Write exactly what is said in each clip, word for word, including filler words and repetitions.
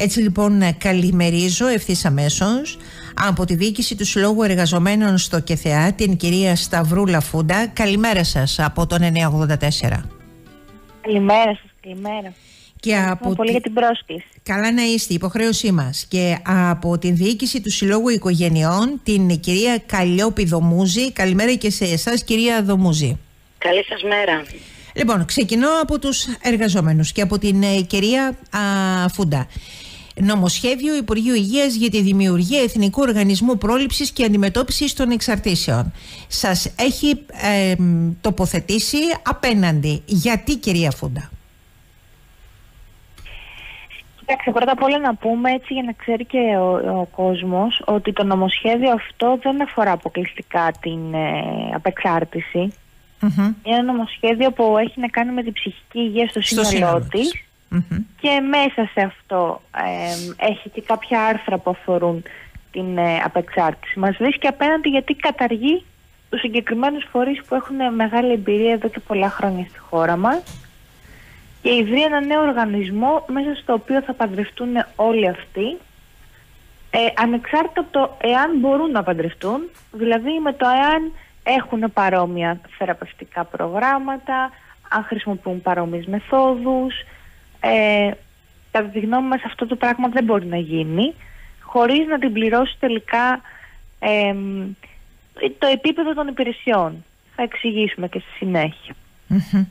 Έτσι λοιπόν καλημερίζω ευθύς αμέσως από τη διοίκηση του Συλλόγου Εργαζομένων στο ΚΕΘΕΑ την κυρία Σταυρούλα Φούντα. Καλημέρα σας από τον εννιακόσια ογδόντα τέσσερα. Καλημέρα σας, καλημέρα. Και από πολύ τη... για την πρόσκληση. Καλά να είστε, υποχρέωσή μας. Και από την διοίκηση του Συλλόγου Οικογενειών την κυρία Καλλιόπη Δομούζη. Καλημέρα και σε εσάς κυρία Δομούζη. Καλή σας μέρα. Λοιπόν, ξεκινώ από τους εργαζόμενους και από την ε, κυρία α, Φούντα. Νομοσχέδιο Υπουργείου Υγείας για τη δημιουργία Εθνικού Οργανισμού Πρόληψης και Αντιμετώπισης των Εξαρτήσεων. Σας έχει ε, τοποθετήσει απέναντι. Γιατί, κυρία Φούντα? Κοιτάξτε, πρώτα απ' όλα να πούμε έτσι για να ξέρει και ο, ο κόσμος ότι το νομοσχέδιο αυτό δεν αφορά αποκλειστικά την ε, απεξάρτηση. Mm-hmm. Είναι ένα νομοσχέδιο που έχει να κάνει με την ψυχική υγεία στο, στο σύνολό της. Mm-hmm. Και μέσα σε αυτό ε, έχει και κάποια άρθρα που αφορούν την ε, απεξάρτηση. Μας βρίσκει απέναντι γιατί καταργεί τους συγκεκριμένους φορείς που έχουν μεγάλη εμπειρία εδώ και πολλά χρόνια στη χώρα μας και ιδρύει ένα νέο οργανισμό μέσα στο οποίο θα παντρευτούν όλοι αυτοί, ε, ανεξάρτητα από το εάν μπορούν να παντρευτούν, δηλαδή με το εάν έχουν παρόμοια θεραπευτικά προγράμματα, αν χρησιμοποιούν παρόμοιες μεθόδους. Ε, κατά τη γνώμη μας αυτό το πράγμα δεν μπορεί να γίνει χωρίς να την πληρώσει τελικά ε, το επίπεδο των υπηρεσιών. Θα εξηγήσουμε και στη συνέχεια. Mm-hmm.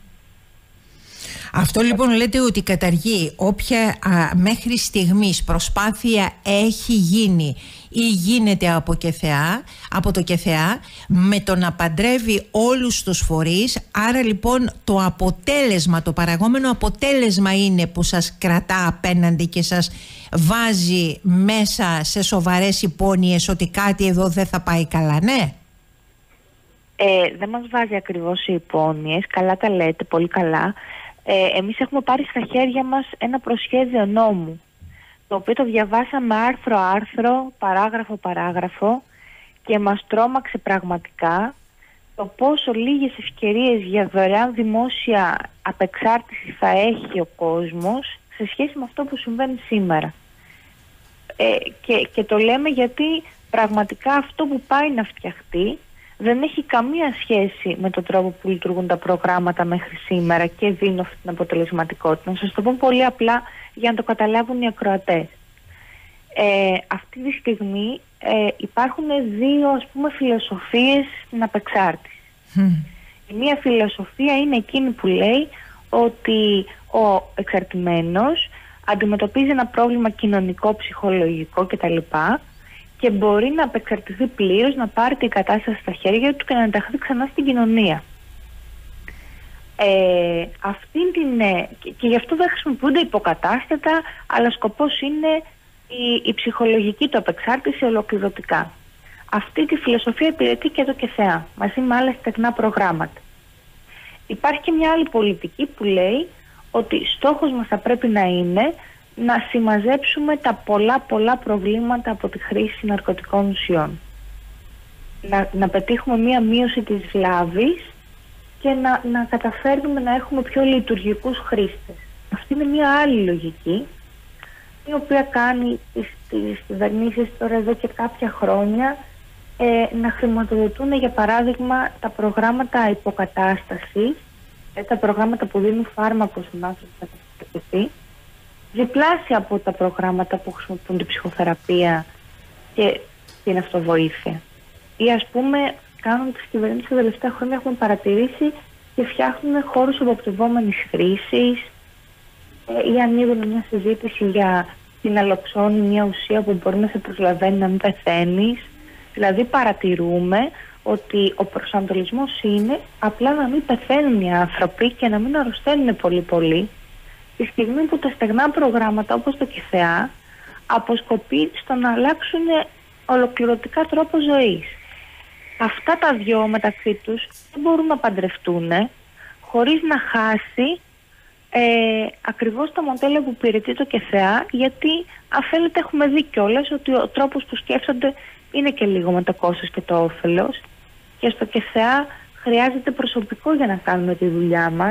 Αυτό λοιπόν λέτε ότι καταργεί όποια α, μέχρι στιγμής προσπάθεια έχει γίνει ή γίνεται από, ΚΕΘΕΑ, από το ΚΕΘΕΑ με το να παντρεύει όλους τους φορείς. Άρα λοιπόν το αποτέλεσμα, το παραγόμενο αποτέλεσμα είναι που σας κρατά απέναντι και σας βάζει μέσα σε σοβαρές υπόνοιες ότι κάτι εδώ δεν θα πάει καλά, ναι? Ε, δεν μας βάζει ακριβώς σε υπόνοιες, καλά τα λέτε, πολύ καλά. Ε, εμείς έχουμε πάρει στα χέρια μας ένα προσχέδιο νόμου, το οποίο το διαβάσαμε άρθρο-άρθρο, παράγραφο-παράγραφο και μας τρόμαξε πραγματικά το πόσο λίγες ευκαιρίες για δωρεάν δημόσια απεξάρτηση θα έχει ο κόσμος σε σχέση με αυτό που συμβαίνει σήμερα. Ε, και, και το λέμε γιατί πραγματικά αυτό που πάει να φτιαχτεί δεν έχει καμία σχέση με τον τρόπο που λειτουργούν τα προγράμματα μέχρι σήμερα και δίνουν αυτή την αποτελεσματικότητα. Να σας το πω πολύ απλά για να το καταλάβουν οι ακροατές. Ε, αυτή τη στιγμή ε, υπάρχουν δύο ας πούμε φιλοσοφίες στην απεξάρτηση. Mm. Η μία φιλοσοφία είναι εκείνη που λέει ότι ο εξαρτημένος αντιμετωπίζει ένα πρόβλημα κοινωνικό, ψυχολογικό κτλ. Και μπορεί να απεξαρτηθεί πλήρως, να πάρει την κατάσταση στα χέρια του και να ενταχθεί ξανά στην κοινωνία. Ε, αυτή την, και, και γι' αυτό δεν χρησιμοποιούνται υποκατάστατα, αλλά σκοπός είναι η, η ψυχολογική του απεξάρτηση ολοκληρωτικά. Αυτή τη φιλοσοφία υπηρετεί και το ΚΕΘΕΑ, μαζί με άλλα στεγνά προγράμματα. Υπάρχει και μια άλλη πολιτική που λέει ότι στόχος μας θα πρέπει να είναι να συμμαζέψουμε τα πολλά πολλά προβλήματα από τη χρήση ναρκωτικών ουσιών. Να, να πετύχουμε μία μείωση της βλάβης και να, να καταφέρουμε να έχουμε πιο λειτουργικούς χρήστες. Αυτή είναι μία άλλη λογική, η οποία κάνει τις, τις κυβερνήσεις τώρα εδώ και κάποια χρόνια ε, να χρηματοδοτούν για παράδειγμα τα προγράμματα υποκατάστασης, ε, τα προγράμματα που δίνουν φάρμακο στον άνθρωπο που θα κατασταθεί, διπλάσια από τα προγράμματα που χρησιμοποιούν την ψυχοθεραπεία και την αυτοβοήθεια. Ή ας πούμε κάνουν τις κυβερνήσεις τα τελευταία χρόνια, έχουμε παρατηρήσει και φτιάχνουν χώρους αποπτευόμενης χρήσης ε, ή ανοίγουν μια συζήτηση για την αλοξόνη, μια ουσία που μπορεί να σε προσλαβαίνει να μην πεθαίνεις. Δηλαδή παρατηρούμε ότι ο προσανατολισμός είναι απλά να μην πεθαίνουν οι άνθρωποι και να μην αρρωσταίνουν πολύ πολύ, τη στιγμή που τα στεγνά προγράμματα όπως το ΚΕΘΕΑ αποσκοπεί στο να αλλάξουν ολοκληρωτικά τρόπο ζωής. Αυτά τα δυο μεταξύ τους δεν μπορούν να παντρευτούν χωρίς να χάσει ε, ακριβώς το μοντέλο που υπηρετεί το ΚΕΘΕΑ, γιατί αν θέλετε έχουμε δει κιόλας ότι ο τρόπος που σκέφτονται είναι και λίγο με το κόστος και το όφελος και στο ΚΕΘΕΑ χρειάζεται προσωπικό για να κάνουμε τη δουλειά μας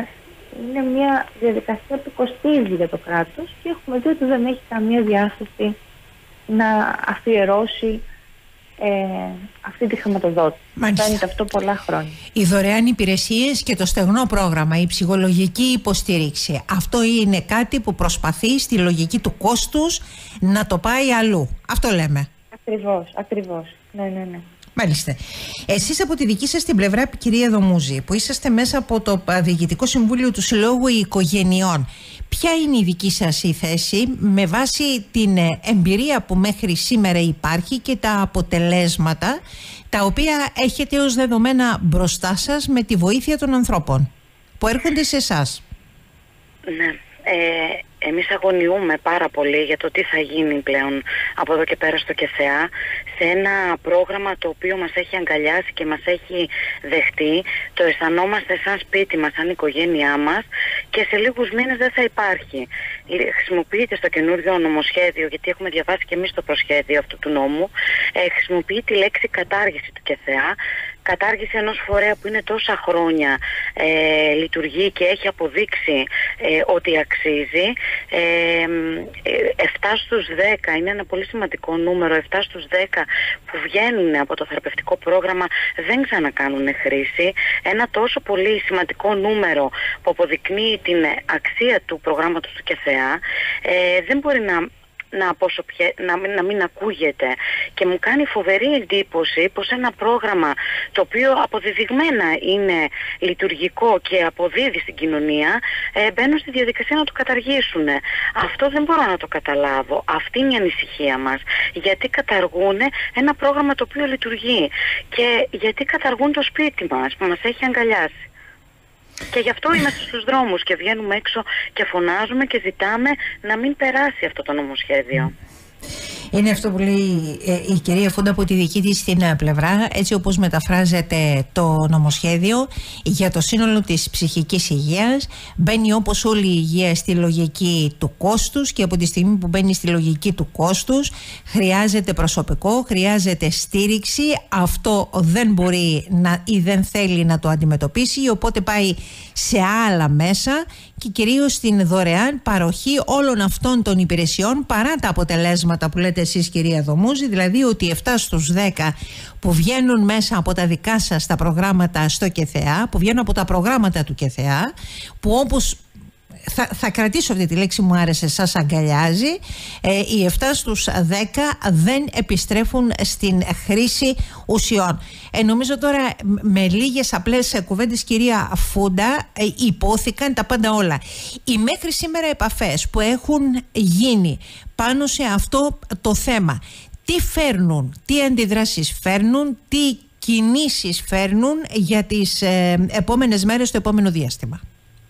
είναι μια διαδικασία που κοστίζει για το κράτος και έχουμε δει ότι δεν έχει καμία διάθεση να αφιερώσει ε, αυτή τη χρηματοδότηση. Φαίνεται αυτό πολλά χρόνια. Οι δωρεάν υπηρεσίες και το στεγνό πρόγραμμα, η ψυχολογική υποστήριξη, αυτό είναι κάτι που προσπαθεί στη λογική του κόστους να το πάει αλλού. Αυτό λέμε. Ακριβώς, ακριβώς. Ναι, ναι, ναι. Μάλιστα. Εσείς από τη δική σας την πλευρά, κυρία Δομούζη, που είσαστε μέσα από το Διοικητικό Συμβούλιο του Συλλόγου Οικογενειών, ποια είναι η δική σας η θέση με βάση την εμπειρία που μέχρι σήμερα υπάρχει και τα αποτελέσματα τα οποία έχετε ως δεδομένα μπροστά σας με τη βοήθεια των ανθρώπων που έρχονται σε εσάς? Ναι. Ε, εμείς αγωνιούμε πάρα πολύ για το τι θα γίνει πλέον από εδώ και πέρα στο ΚΕΘΕΑ, σε ένα πρόγραμμα το οποίο μας έχει αγκαλιάσει και μας έχει δεχτεί. Το αισθανόμαστε σαν σπίτι μας, σαν οικογένειά μας, και σε λίγους μήνες δεν θα υπάρχει. Χρησιμοποιείται στο καινούριο νομοσχέδιο, γιατί έχουμε διαβάσει και εμείς το προσχέδιο αυτού του νόμου, ε, χρησιμοποιεί τη λέξη κατάργηση του ΚΕΘΕΑ. Κατάργηση ενός φορέα που είναι τόσα χρόνια ε, λειτουργεί και έχει αποδείξει ε, ότι αξίζει. ε, επτά στους δέκα είναι ένα πολύ σημαντικό νούμερο. Επτά στους δέκα που βγαίνουν από το θεραπευτικό πρόγραμμα δεν ξανακάνουν χρήση. Ένα τόσο πολύ σημαντικό νούμερο που αποδεικνύει την αξία του προγράμματος του ΚΕΘΕΑ ε, δεν μπορεί να Να, να, μην, να μην ακούγεται, και μου κάνει φοβερή εντύπωση πως ένα πρόγραμμα το οποίο αποδεδειγμένα είναι λειτουργικό και αποδίδει στην κοινωνία ε, μπαίνουν στη διαδικασία να το καταργήσουν. Αυτό δεν μπορώ να το καταλάβω. Αυτή είναι η ανησυχία μας. Γιατί καταργούν ένα πρόγραμμα το οποίο λειτουργεί, και γιατί καταργούν το σπίτι μας που μας έχει αγκαλιάσει. Και γι' αυτό είμαστε στους δρόμους και βγαίνουμε έξω και φωνάζουμε και ζητάμε να μην περάσει αυτό το νομοσχέδιο. Είναι αυτό που λέει ε, η κυρία Φούντα από τη δική της την πλευρά, έτσι όπως μεταφράζεται το νομοσχέδιο για το σύνολο της ψυχικής υγείας. Μπαίνει όπως όλη η υγεία στη λογική του κόστους, και από τη στιγμή που μπαίνει στη λογική του κόστους χρειάζεται προσωπικό, χρειάζεται στήριξη. Αυτό δεν μπορεί να, ή δεν θέλει να το αντιμετωπίσει, οπότε πάει σε άλλα μέσα, και κυρίως στην δωρεάν παροχή όλων αυτών των υπηρεσιών, παρά τα αποτελέσματα που λέτε εσείς, κυρία Δομούζη, δηλαδή ότι επτά στους δέκα που βγαίνουν μέσα από τα δικά σας τα προγράμματα στο ΚΕΘΕΑ, που βγαίνουν από τα προγράμματα του ΚΕΘΕΑ, που όπως θα, θα κρατήσω αυτή τη λέξη, μου άρεσε, σας αγκαλιάζει, ε, οι επτά στους δέκα δεν επιστρέφουν στην χρήση ουσιών. Ε, νομίζω τώρα με λίγες απλές κουβέντες, κυρία Φούντα, ε, υπόθηκαν τα πάντα όλα. Οι μέχρι σήμερα επαφές που έχουν γίνει πάνω σε αυτό το θέμα, τι φέρνουν, τι αντιδράσεις φέρνουν, τι κινήσεις φέρνουν για τις ε, επόμενες μέρες, το επόμενο διάστημα?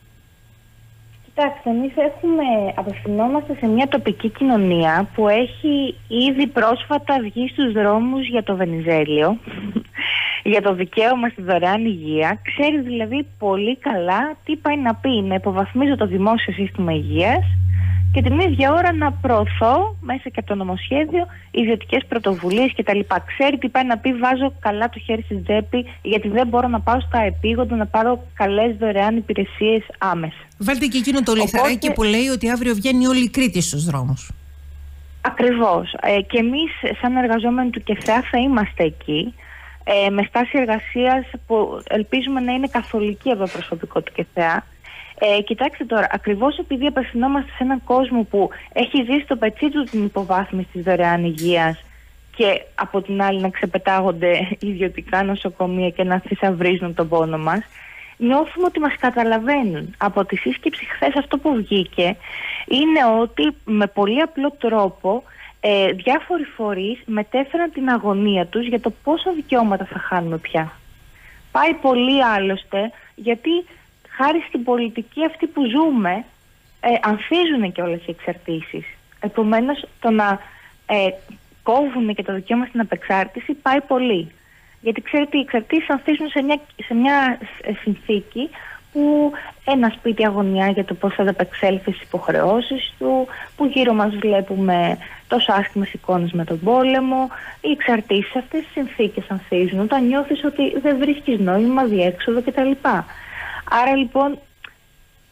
Κοιτάξτε, εμείς έχουμε, απευθυνόμαστε σε μια τοπική κοινωνία που έχει ήδη πρόσφατα βγει στους δρόμους για το Βενιζέλιο, για το δικαίωμα στη δωρεάν υγεία. Ξέρει δηλαδή πολύ καλά τι πάει να πει να υποβαθμίζω το δημόσιο σύστημα υγείας και την ίδια ώρα να προωθώ μέσα και από το νομοσχέδιο ιδιωτικές πρωτοβουλίες κτλ. Ξέρει τι πάει να πει βάζω καλά το χέρι στην τσέπη, γιατί δεν μπορώ να πάω στα επίγοντα να πάρω καλές δωρεάν υπηρεσίες άμεσα. Βάλτε και εκείνο το λιθαράκι Οπότε... που λέει ότι αύριο βγαίνει όλη η Κρήτη στους δρόμους. Ακριβώς. Ε, και εμείς σαν εργαζόμενοι του ΚΕΘΕΑ θα είμαστε εκεί, ε, με στάση εργασίας που ελπίζουμε να είναι καθολική από το προσωπικό του ΚΕΘΕΑ. Ε, κοιτάξτε τώρα, ακριβώς επειδή απευθυνόμαστε σε έναν κόσμο που έχει ζήσει στο πετσί του την υποβάθμιση της δωρεάν υγείας και από την άλλη να ξεπετάγονται ιδιωτικά νοσοκομεία και να θησαυρίζουν τον πόνο μας, νιώθουμε ότι μας καταλαβαίνουν. Από τη σύσκεψη χθες αυτό που βγήκε είναι ότι με πολύ απλό τρόπο ε, διάφοροι φορείς μετέφεραν την αγωνία τους για το πόσα δικαιώματα θα χάνουμε πια. Πάει πολύ άλλωστε, γιατί χάρη στην πολιτική αυτή που ζούμε ε, ανθίζουν και όλες οι εξαρτήσεις. Επομένως το να ε, κόβουν και το δικαίωμα στην απεξάρτηση πάει πολύ. Γιατί ξέρετε, οι εξαρτήσεις ανθίζουν σε μια, σε μια συνθήκη που ένα σπίτι αγωνιά για το πώς θα ανταπεξέλθει στις υποχρεώσεις του, που γύρω μας βλέπουμε τόσο άσχημες εικόνες με τον πόλεμο. Οι εξαρτήσεις αυτές τις συνθήκες ανθίζουν όταν νιώθεις ότι δεν βρίσκεις νόημα, διέξοδο κτλ. Άρα λοιπόν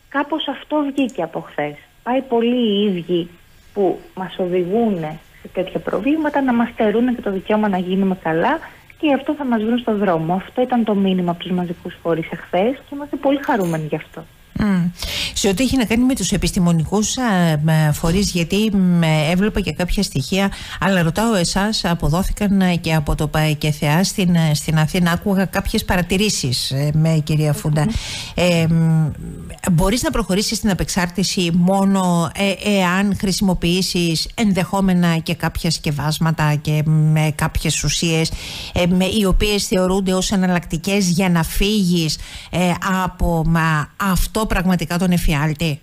κάπως αυτό βγήκε από χθες. Πάει πολύ οι ίδιοι που μας οδηγούν σε τέτοια προβλήματα να μας στερούν και το δικαίωμα να γίνουμε καλά και γι' αυτό θα μας βρουν στον δρόμο. Αυτό ήταν το μήνυμα από τους μαζικούς φορείς εχθές και είμαστε πολύ χαρούμενοι γι' αυτό. Mm. Σε ό,τι έχει να κάνει με τους επιστημονικούς α, φορείς, γιατί με, έβλεπα και κάποια στοιχεία, αλλά ρωτάω εσάς, αποδόθηκαν και από το ΠΑΕΚΕΘΕΑ στην, στην Αθήνα. Άκουγα κάποιες παρατηρήσεις ε, με κυρία Φούντα. Mm-hmm. ε, μπορείς να προχωρήσεις στην απεξάρτηση μόνο ε, εάν χρησιμοποιήσεις ενδεχόμενα και κάποια σκευάσματα και με κάποιες ουσίες ε, με, οι οποίες θεωρούνται ως εναλλακτικές για να φύγεις ε, από μα, αυτό πραγματικά τον εφιάλτη?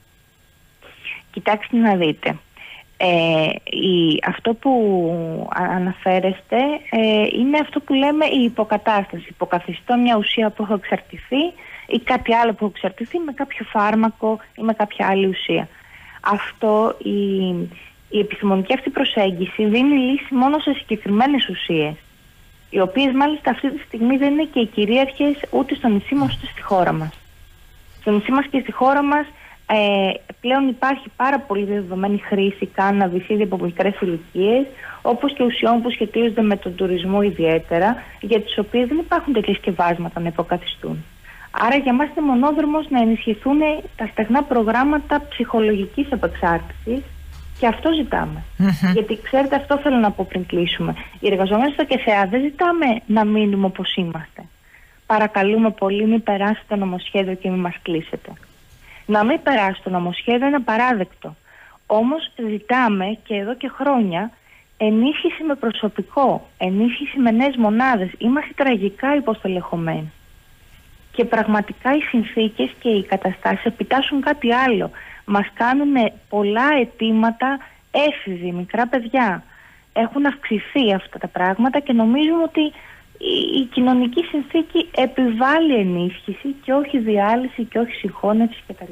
Κοιτάξτε να δείτε. Ε, η, αυτό που αναφέρεστε ε, είναι αυτό που λέμε η υποκατάσταση. Υποκαθιστώ μια ουσία που έχω εξαρτηθεί ή κάτι άλλο που έχω εξαρτηθεί με κάποιο φάρμακο ή με κάποια άλλη ουσία. Αυτό, η, η επιστημονική αυτή προσέγγιση δίνει λύση μόνο σε συγκεκριμένες ουσίες, οι οποίες μάλιστα αυτή τη στιγμή δεν είναι και οι κυρίαρχες ούτε στο νησί μας ούτε στη χώρα μας. Στο νησί μας και στη χώρα μας ε, πλέον υπάρχει πάρα πολύ δεδομένη χρήση κάναβης ήδη από μικρές ηλικίες, όπως και ουσιών που σχετίζονται με τον τουρισμό ιδιαίτερα, για τις οποίες δεν υπάρχουν τέτοια σκευάσματα να υποκαθιστούν. Άρα για μας είναι μονόδρομος να ενισχυθούν τα στεγνά προγράμματα ψυχολογικής απεξάρτησης και αυτό ζητάμε. Mm-hmm. Γιατί ξέρετε, αυτό θέλω να πω πριν κλείσουμε. Οι εργαζόμενοι στο ΚΕΘΕΑ δεν ζητάμε να μείνουμε όπως είμαστε. Παρακαλούμε πολύ, μην περάσει το νομοσχέδιο και μην μας κλείσετε. Να μην περάσει το νομοσχέδιο είναι απαράδεκτο. Όμως ζητάμε και εδώ και χρόνια ενίσχυση με προσωπικό, ενίσχυση με νέες μονάδες. Είμαστε τραγικά υποστελεχωμένοι. Και πραγματικά οι συνθήκες και οι καταστάσεις επιτάσσουν κάτι άλλο. Μας κάνουν πολλά αιτήματα έφηβοι, μικρά παιδιά. Έχουν αυξηθεί αυτά τα πράγματα και νομίζουμε ότι η κοινωνική συνθήκη επιβάλλει ενίσχυση και όχι διάλυση και όχι συγχώνευση κτλ.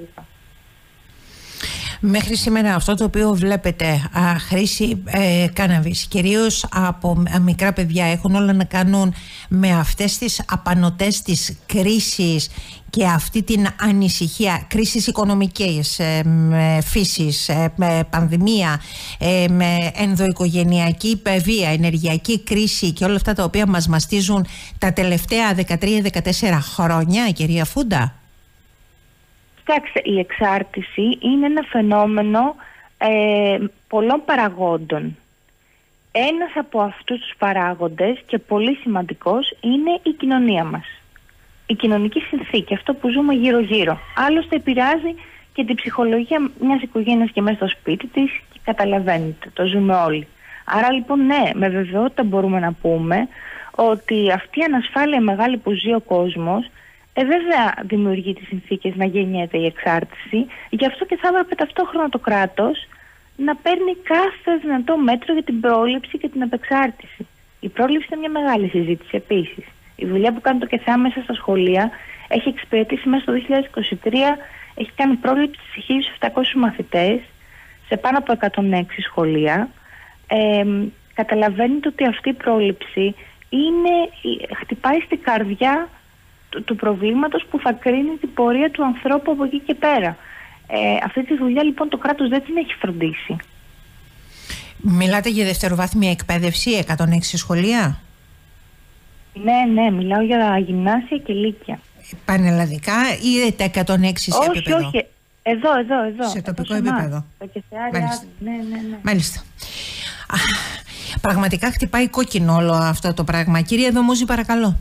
Μέχρι σήμερα αυτό το οποίο βλέπετε, α, χρήση ε, κάναβης, κυρίως από α, μικρά παιδιά, έχουν όλα να κάνουν με αυτές τις απανωτές της κρίσης και αυτή την ανησυχία, κρίσεις οικονομικής, ε, με φύσης, ε, με πανδημία, ε, με ενδοοικογενειακή βία, ενεργειακή κρίση και όλα αυτά τα οποία μας μαστίζουν τα τελευταία δεκατρία δεκατέσσερα χρόνια, κυρία Φούντα. Κοιτάξτε, η εξάρτηση είναι ένα φαινόμενο ε, πολλών παραγόντων. Ένας από αυτούς τους παράγοντες και πολύ σημαντικός είναι η κοινωνία μας. Η κοινωνική συνθήκη, αυτό που ζούμε γύρω-γύρω. Άλλωστε επηρεάζει και την ψυχολογία μιας οικογένειας και μέσα στο σπίτι της και καταλαβαίνετε, το ζούμε όλοι. Άρα λοιπόν ναι, με βεβαιότητα μπορούμε να πούμε ότι αυτή η ανασφάλεια μεγάλη που ζει ο κόσμος Ε, βέβαια δημιουργεί τις συνθήκες να γεννιέται η εξάρτηση. Γι' αυτό και θα έπρεπε ταυτόχρονα το κράτος να παίρνει κάθε δυνατό μέτρο για την πρόληψη και την απεξάρτηση. Η πρόληψη είναι μια μεγάλη συζήτηση επίσης. Η δουλειά που κάνει το ΚΕΘΕΑ μέσα στα σχολεία έχει εξυπηρετήσει μέσα στο δύο χιλιάδες είκοσι τρία, έχει κάνει πρόληψη σε χίλιους επτακόσιους μαθητές σε πάνω από εκατόν έξι σχολεία. Ε, καταλαβαίνετε ότι αυτή η πρόληψη είναι, χτυπάει στην καρδιά του, του προβλήματος που θα κρίνει την πορεία του ανθρώπου από εκεί και πέρα. Ε, αυτή τη δουλειά λοιπόν το κράτος δεν την έχει φροντίσει. Μιλάτε για δευτεροβάθμια εκπαίδευση, εκατόν έξι σχολεία? Ναι, ναι, μιλάω για γυμνάσια και λύκεια. Πανελλαδικά ή τα εκατόν έξι σε όχι, επίπεδο? Όχι, όχι. Εδώ, εδώ, εδώ. Σε τοπικό επίπεδο. Το Μάλιστα. Ναι, ναι, ναι. Μάλιστα. Α, πραγματικά χτυπάει κόκκινο όλο αυτό το πράγμα. Κύριε Δωμούζη, παρακαλώ.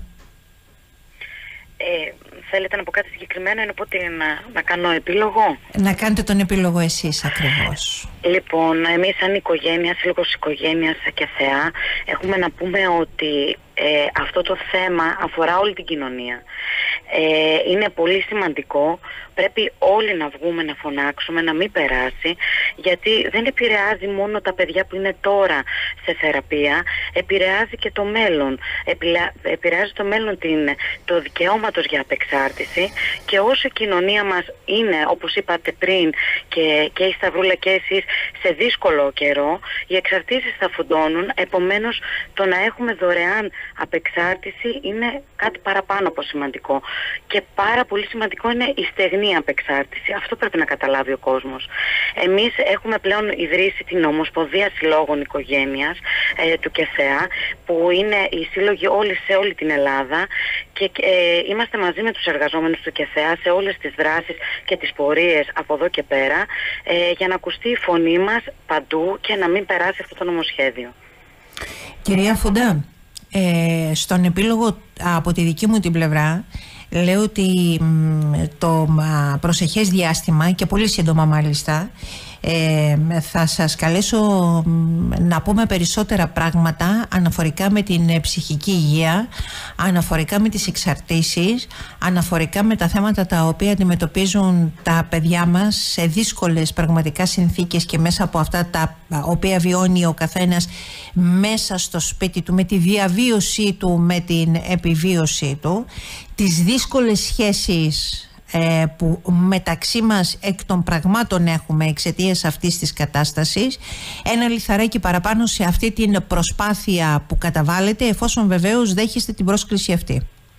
Ε, θέλετε να πω κάτι συγκεκριμένο ή να, πω τι, να, να κάνω επίλογο? Να κάνετε τον επίλογο εσείς ακριβώς. Λοιπόν, εμείς σαν οικογένεια, σύλλογος οικογένειας ΚΕΘΕΑ, έχουμε να πούμε ότι ε, αυτό το θέμα αφορά όλη την κοινωνία. Ε, είναι πολύ σημαντικό, πρέπει όλοι να βγούμε να φωνάξουμε, να μην περάσει, γιατί δεν επηρεάζει μόνο τα παιδιά που είναι τώρα σε θεραπεία, επηρεάζει και το μέλλον. Επηρεάζει το μέλλον την, το δικαιώματος για απεξάρτηση, και όσο η κοινωνία μας είναι, όπως είπατε πριν και, και η Σταυρούλα και εσείς, σε δύσκολο καιρό, οι εξαρτήσεις θα φουντώνουν, επομένως το να έχουμε δωρεάν απεξάρτηση είναι κάτι παραπάνω από σημαντικό. Και πάρα πολύ σημαντικό είναι η στεγνή κοινή απεξάρτηση. Αυτό πρέπει να καταλάβει ο κόσμος. Εμείς έχουμε πλέον ιδρύσει την Ομοσπονδία Συλλόγων Οικογένειας ε, του ΚΕΘΕΑ, που είναι οι σύλλογοι όλοι σε όλη την Ελλάδα, και ε, είμαστε μαζί με τους εργαζόμενους του ΚΕΘΕΑ σε όλες τις δράσεις και τις πορείες από εδώ και πέρα, ε, για να ακουστεί η φωνή μας παντού και να μην περάσει αυτό το νομοσχέδιο. Κυρία Φουντά, ε, στον επίλογο από τη δική μου την πλευρά λέω ότι το προσεχές διάστημα, και πολύ σύντομα μάλιστα, ε, θα σας καλέσω να πούμε περισσότερα πράγματα αναφορικά με την ψυχική υγεία, αναφορικά με τις εξαρτήσεις, αναφορικά με τα θέματα τα οποία αντιμετωπίζουν τα παιδιά μας σε δύσκολες πραγματικά συνθήκες και μέσα από αυτά τα οποία βιώνει ο καθένας μέσα στο σπίτι του, με τη διαβίωσή του, με την επιβίωσή του, τις δύσκολες σχέσεις ε, που μεταξύ μας εκ των πραγμάτων έχουμε εξαιτίας αυτής της κατάστασης. Ένα λιθαράκι παραπάνω σε αυτή την προσπάθεια που καταβάλλετε, εφόσον βεβαίως δέχεστε την πρόσκληση αυτή.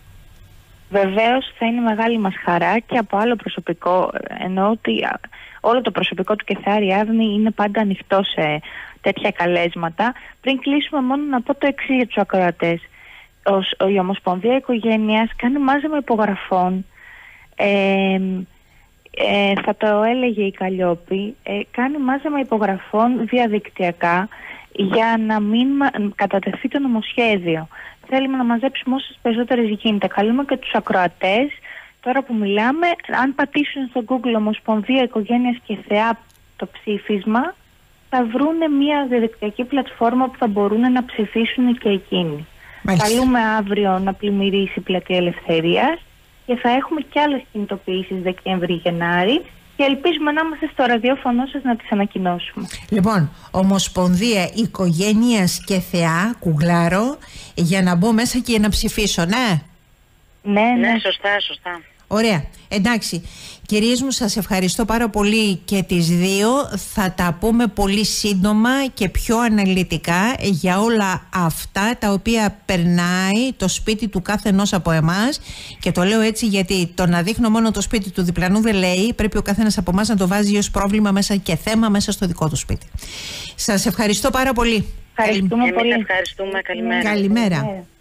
Βεβαίως θα είναι μεγάλη μας χαρά, και από άλλο προσωπικό, εννοώ ότι όλο το προσωπικό του ΚΕΘΕΑ Αριάδνη είναι πάντα ανοιχτό σε τέτοια καλέσματα. Πριν κλείσουμε, μόνο να πω το εξής για τους ακροατές. Η Ομοσπονδία Οικογένειας κάνει μάζεμα υπογραφών, ε, ε, θα το έλεγε η Καλλιόπη, ε, κάνει μάζεμα υπογραφών διαδικτυακά για να μην κατατεθεί το νομοσχέδιο. Θέλουμε να μαζέψουμε όσες περισσότερες γίνεται. Καλούμε και τους ακροατές, τώρα που μιλάμε, αν πατήσουν στο Google Ομοσπονδία Οικογένειας και ΚΕΘΕΑ το ψήφισμα, θα βρούνε μια διαδικτυακή πλατφόρμα που θα μπορούν να ψηφίσουν και εκείνοι. Μάλιστα. Καλούμε αύριο να πλημμυρίσει η Πλατεία Ελευθερίας, και θα έχουμε και άλλες κινητοποιήσεις Δεκέμβρη-Γενάρη, και ελπίζουμε να είμαστε στο ραδιόφωνο σας να τις ανακοινώσουμε. Λοιπόν, Ομοσπονδία Οικογένειας και ΚΕΘΕΑ, κουγκλάρω, για να μπω μέσα και να ψηφίσω, ναι. Ναι, ναι, ναι, σωστά, σωστά. Ωραία, εντάξει. Κυρίες μου, σας ευχαριστώ πάρα πολύ και τις δύο. Θα τα πούμε πολύ σύντομα και πιο αναλυτικά για όλα αυτά τα οποία περνάει το σπίτι του κάθε ενός από εμάς. Και το λέω έτσι γιατί το να δείχνω μόνο το σπίτι του διπλανού δεν λέει. Πρέπει ο καθένας από εμάς να το βάζει ως πρόβλημα μέσα και θέμα μέσα στο δικό του σπίτι. Σας ευχαριστώ πάρα πολύ. Ευχαριστούμε Καλη... πολύ. Εμείς ευχαριστούμε. Καλημέρα. Καλημέρα.